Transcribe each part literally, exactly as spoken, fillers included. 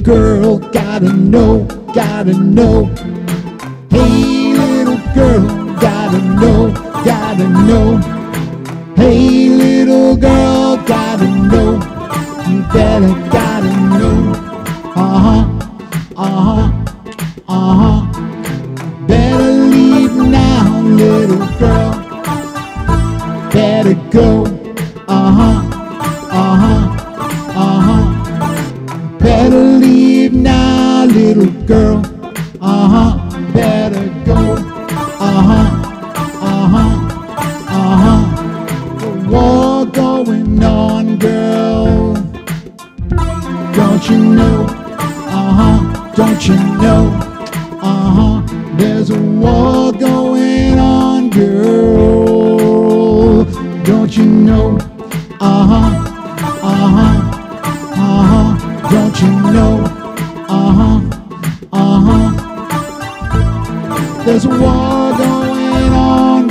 girl, gotta know, gotta know. Hey, little girl, gotta know, gotta know. Hey, little girl, gotta know. You better gotta know. Uh-huh, uh-huh, uh-huh. Better leave now, little girl. Better go. Uh-huh, uh-huh, uh-huh. Better leave now, little girl. Uh-huh, better go. Uh-huh, uh-huh, uh-huh. The war going on, girl. Don't you know? Uh-huh, don't you know? Uh-huh, there's a war going on, girl. Don't you know? Uh-huh, uh-huh, uh-huh. Don't you know? Uh-huh, uh-huh. There's a war going on,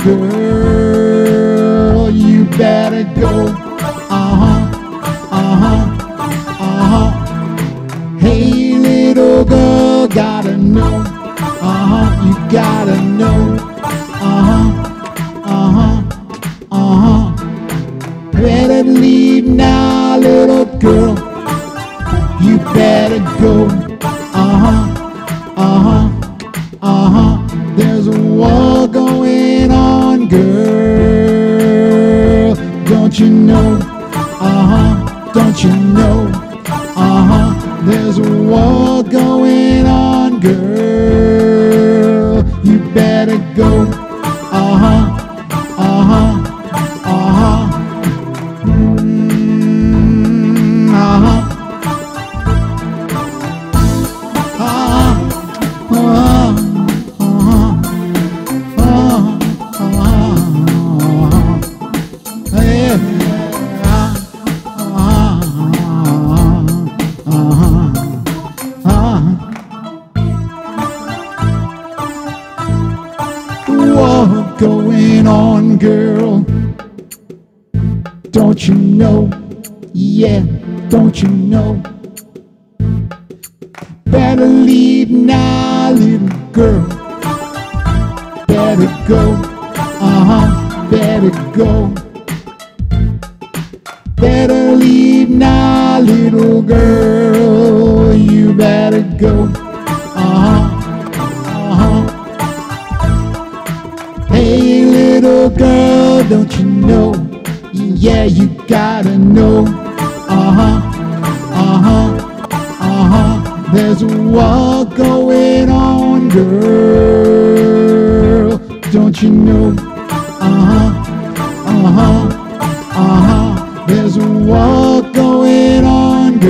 girl. You better go. Uh-huh, uh-huh, uh-huh. Hey, little girl, gotta know. Uh-huh, you gotta know. Uh-huh, uh-huh, uh-huh. Better leave now, little girl. You better go. Uh-huh, uh-huh, uh-huh. There's a war going on, girl. Don't you know? Uh-huh, don't you know? Uh-huh. There's a war going on, girl. You better go. Uh-huh, uh-huh, uh-huh. Mm, uh-huh. Uh-huh, uh-huh, uh-huh, uh-huh, uh-huh. Yeah. War going on, girl. Don't you know? Yeah, don't you know? Better leave now, little girl. Better go. Uh-huh, better go. Better leave now, little girl. You better go. Uh-huh, uh-huh. Hey, little girl, don't you know? Yeah, you gotta know. Uh-huh, uh-huh, uh-huh. There's a war going on, girl. Don't you know? Uh-huh, uh-huh, uh-huh. There's a war going on,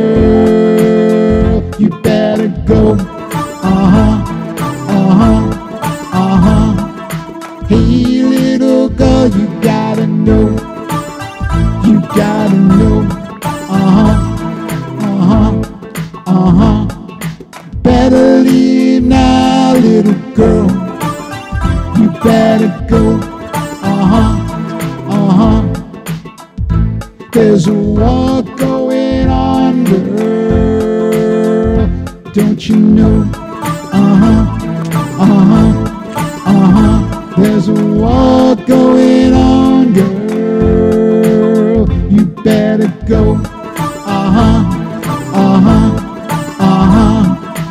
girl. You better go. Uh-huh, uh-huh, uh-huh. Hey, little girl, you gotta know. You gotta know. Uh-huh, uh-huh, uh-huh. Better leave now, little girl. You better go. Uh-huh, uh-huh. There's a war going on, girl. Don't you know? Uh-huh, uh-huh, uh-huh. There's a war going on, girl. You better go. Uh-huh, uh-huh, uh-huh.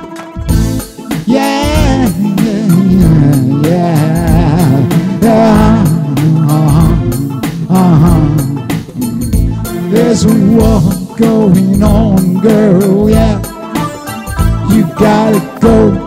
Yeah, yeah, yeah, yeah. Uh-huh, uh-huh. There's a war going on, girl, yeah. You gotta go.